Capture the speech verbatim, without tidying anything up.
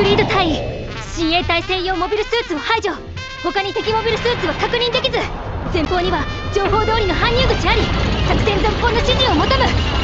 クリード隊員、親衛隊専用モビルスーツを排除。他に敵モビルスーツは確認できず。前方には情報通りの搬入口あり。作戦続行の指示を求む。